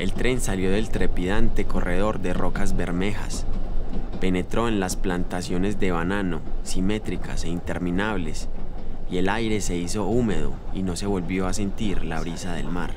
El tren salió del trepidante corredor de rocas bermejas. Penetró en las plantaciones de banano, simétricas e interminables, y el aire se hizo húmedo y no se volvió a sentir la brisa del mar.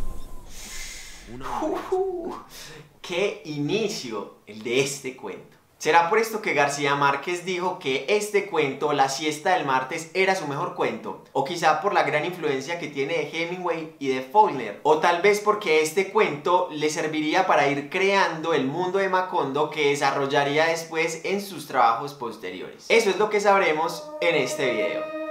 ¡Qué inicio el de este cuento! ¿Será por esto que García Márquez dijo que este cuento, La siesta del martes, era su mejor cuento? O quizá por la gran influencia que tiene de Hemingway y de Faulkner. O tal vez porque este cuento le serviría para ir creando el mundo de Macondo que desarrollaría después en sus trabajos posteriores. Eso es lo que sabremos en este video.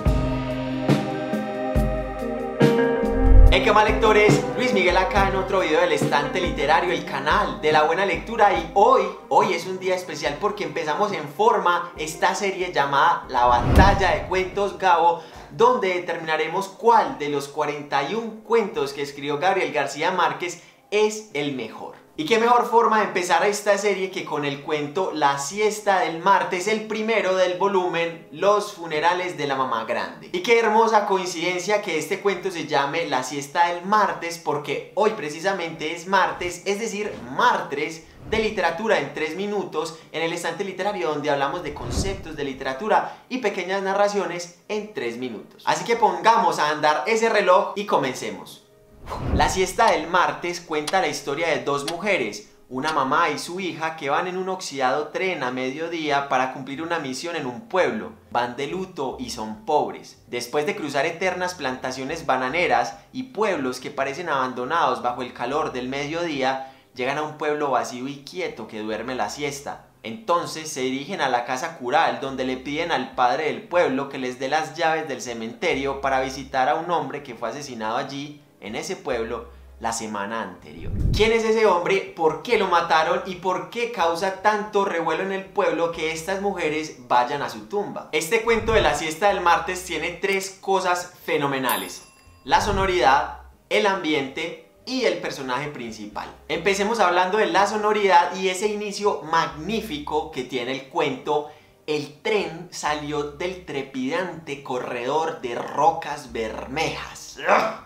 Hey, ¿qué más, lectores? Luis Miguel acá en otro video del Estante Literario, el canal de la buena lectura. Y hoy es un día especial porque empezamos en forma esta serie llamada La Batalla de Cuentos Gabo, donde determinaremos cuál de los 41 cuentos que escribió Gabriel García Márquez es el mejor. Y qué mejor forma de empezar esta serie que con el cuento La siesta del martes, el primero del volumen Los funerales de la mamá grande. Y qué hermosa coincidencia que este cuento se llame La siesta del martes, porque hoy precisamente es martes, es decir, martes de literatura en 3 minutos en el Estante Literario, donde hablamos de conceptos de literatura y pequeñas narraciones en 3 minutos. Así que pongamos a andar ese reloj y comencemos. La siesta del martes cuenta la historia de 2 mujeres, una mamá y su hija, que van en un oxidado tren a mediodía para cumplir una misión en un pueblo. Van de luto y son pobres. Después de cruzar eternas plantaciones bananeras y pueblos que parecen abandonados bajo el calor del mediodía, llegan a un pueblo vacío y quieto que duerme la siesta. Entonces se dirigen a la casa cural, donde le piden al padre del pueblo que les dé las llaves del cementerio para visitar a un hombre que fue asesinado allí, en ese pueblo, la semana anterior. ¿Quién es ese hombre? ¿Por qué lo mataron? ¿Y por qué causa tanto revuelo en el pueblo que estas mujeres vayan a su tumba? Este cuento de La siesta del martes tiene 3 cosas fenomenales: la sonoridad, el ambiente y el personaje principal. Empecemos hablando de la sonoridad y ese inicio magnífico que tiene el cuento. El tren salió del trepidante corredor de rocas bermejas.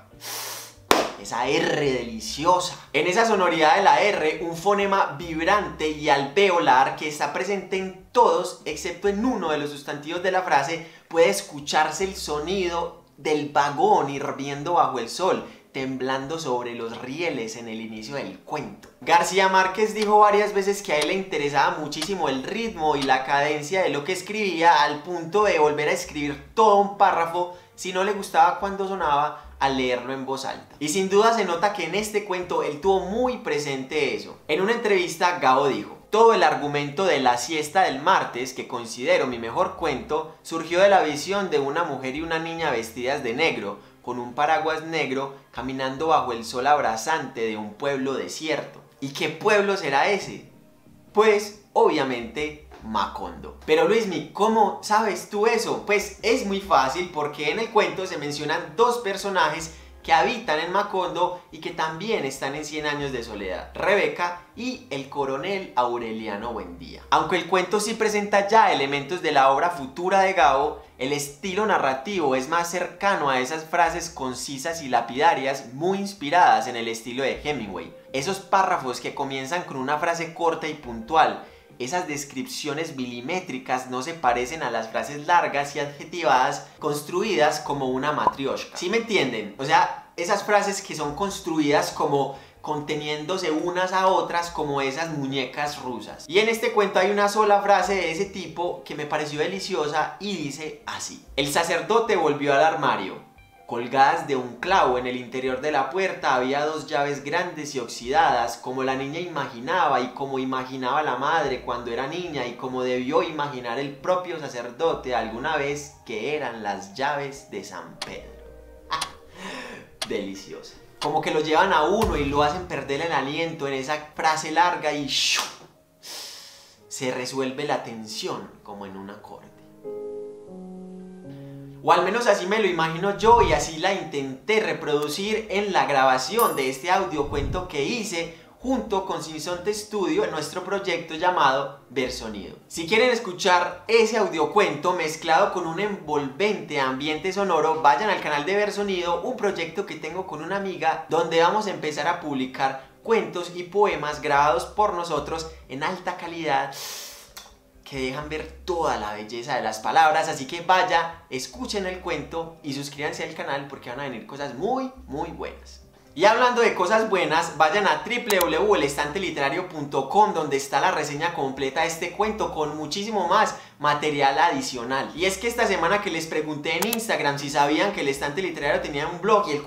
Esa R deliciosa. En esa sonoridad de la R, un fonema vibrante y alveolar que está presente en todos, excepto en uno de los sustantivos de la frase, puede escucharse el sonido del vagón hirviendo bajo el sol, temblando sobre los rieles en el inicio del cuento. García Márquez dijo varias veces que a él le interesaba muchísimo el ritmo y la cadencia de lo que escribía, al punto de volver a escribir todo un párrafo si no le gustaba cuando sonaba al leerlo en voz alta. Y sin duda se nota que en este cuento él tuvo muy presente eso. En una entrevista, Gabo dijo: todo el argumento de La siesta del martes, que considero mi mejor cuento, surgió de la visión de una mujer y una niña vestidas de negro, con un paraguas negro, caminando bajo el sol abrasante de un pueblo desierto. ¿Y qué pueblo será ese? Pues, obviamente, Macondo. Pero Luismi, ¿cómo sabes tú eso? Pues es muy fácil, porque en el cuento se mencionan 2 personajes que habitan en Macondo y que también están en 100 años de soledad: Rebeca y el coronel Aureliano Buendía. Aunque el cuento sí presenta ya elementos de la obra futura de Gabo, el estilo narrativo es más cercano a esas frases concisas y lapidarias muy inspiradas en el estilo de Hemingway. Esos párrafos que comienzan con una frase corta y puntual. Esas descripciones milimétricas no se parecen a las frases largas y adjetivadas construidas como una matrioshka. ¿Sí me entienden? O sea, esas frases que son construidas como conteniéndose unas a otras, como esas muñecas rusas. Y en este cuento hay una sola frase de ese tipo que me pareció deliciosa y dice así: el sacerdote volvió al armario. Colgadas de un clavo en el interior de la puerta había 2 llaves grandes y oxidadas, como la niña imaginaba y como imaginaba la madre cuando era niña y como debió imaginar el propio sacerdote alguna vez, que eran las llaves de San Pedro. Deliciosa. Como que lo llevan a uno y lo hacen perder el aliento en esa frase larga y se resuelve la tensión como en un acorde. O al menos así me lo imagino yo, y así la intenté reproducir en la grabación de este audiocuento que hice junto con Sinsonte Studio en nuestro proyecto llamado Versonido. Si quieren escuchar ese audiocuento mezclado con un envolvente ambiente sonoro, vayan al canal de Versonido, un proyecto que tengo con una amiga donde vamos a empezar a publicar cuentos y poemas grabados por nosotros en alta calidad que dejan ver toda la belleza de las palabras, así que vaya, escuchen el cuento y suscríbanse al canal porque van a venir cosas muy buenas. Y hablando de cosas buenas, vayan a www.elestanteliterario.com donde está la reseña completa de este cuento con muchísimo más material adicional. Y es que esta semana que les pregunté en Instagram si sabían que El Estante Literario tenía un blog y el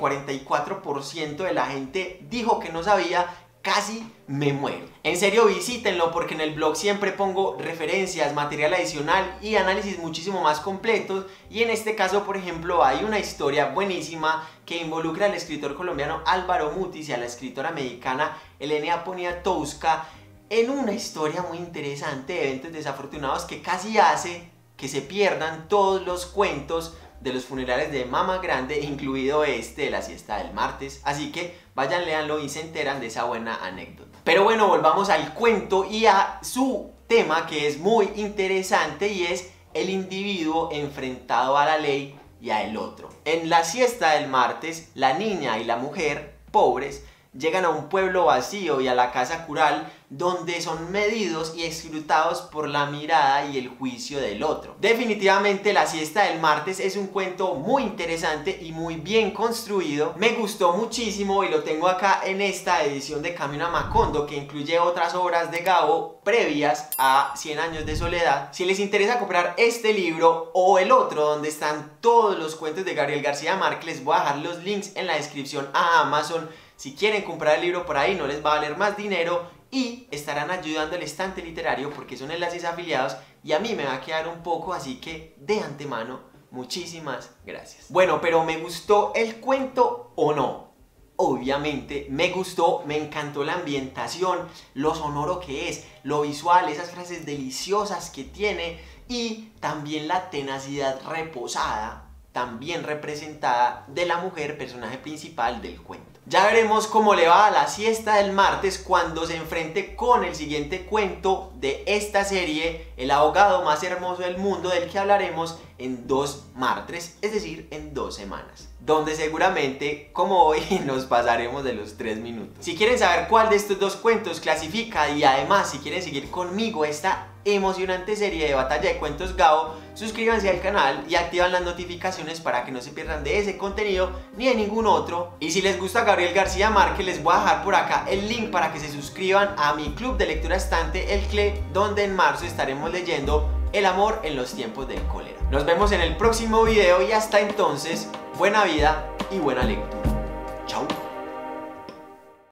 44% de la gente dijo que no sabía, casi me muero. En serio, visítenlo porque en el blog siempre pongo referencias, material adicional y análisis muchísimo más completos. Y en este caso, por ejemplo, hay una historia buenísima que involucra al escritor colombiano Álvaro Mutis y a la escritora mexicana Elena Poniatowska en una historia muy interesante de eventos desafortunados que casi hace que se pierdan todos los cuentos de los funerales de Mama Grande, incluido este de la siesta del martes. Así que vayan, léanlo y se enteran de esa buena anécdota. Pero bueno, volvamos al cuento y a su tema, que es muy interesante, y es el individuo enfrentado a la ley y a el otro. En la siesta del martes, la niña y la mujer, pobres, llegan a un pueblo vacío y a la casa cural, donde son medidos y escrutados por la mirada y el juicio del otro. Definitivamente La siesta del martes es un cuento muy interesante y muy bien construido. Me gustó muchísimo y lo tengo acá en esta edición de Camino a Macondo, que incluye otras obras de Gabo previas a 100 años de soledad. Si les interesa comprar este libro o el otro donde están todos los cuentos de Gabriel García Márquez, les voy a dejar los links en la descripción a Amazon. Si quieren comprar el libro por ahí, no les va a valer más dinero y estarán ayudando al Estante Literario porque son enlaces afiliados y a mí me va a quedar un poco, así que de antemano, muchísimas gracias. Bueno, pero ¿me gustó el cuento o no? Obviamente me gustó, me encantó la ambientación, lo sonoro que es, lo visual, esas frases deliciosas que tiene y también la tenacidad reposada, también representada, de la mujer, personaje principal del cuento. Ya veremos cómo le va a La siesta del martes cuando se enfrente con el siguiente cuento de esta serie, El abogado más hermoso del mundo, del que hablaremos en 2 martes, es decir, en 2 semanas, donde seguramente, como hoy, nos pasaremos de los 3 minutos. Si quieren saber cuál de estos 2 cuentos clasifica y además si quieren seguir conmigo esta emocionante serie de Batalla de Cuentos Gabo, suscríbanse al canal y activan las notificaciones para que no se pierdan de ese contenido ni de ningún otro. Y si les gusta Gabriel García Márquez, les voy a dejar por acá el link para que se suscriban a mi club de lectura estante, el CLE, donde en marzo estaremos leyendo El amor en los tiempos del cólera. Nos vemos en el próximo video y hasta entonces, buena vida y buena lectura.